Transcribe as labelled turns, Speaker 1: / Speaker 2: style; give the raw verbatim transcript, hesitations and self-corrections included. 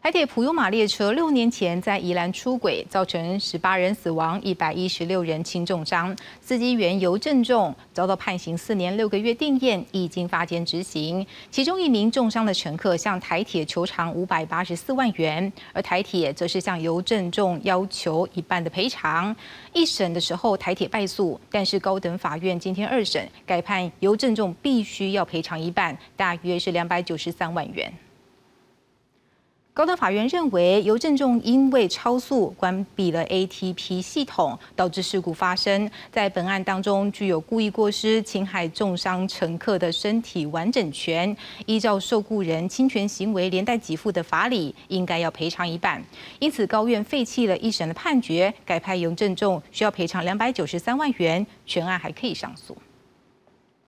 Speaker 1: 台铁普悠玛列车六年前在宜兰出轨，造成十八人死亡、一百一十六人轻重伤。司机员尤正仲遭到判刑四年六个月定谳，已经发监执行。其中一名重伤的乘客向台铁求偿五百八十四万元，而台铁则是向尤正仲要求一半的赔偿。一审的时候，台铁败诉，但是高等法院今天二审改判尤正仲必须要赔偿一半，大约是两百九十三万元。 高等法院认为，尤正仲因为超速关闭了 A T P 系统，导致事故发生。在本案当中，具有故意过失、侵害重伤乘客的身体完整权，依照受雇人侵权行为连带给付的法理，应该要赔偿一半。因此，高院废弃了一审的判决，改判尤正仲需要赔偿两百九十三万元，全案还可以上诉。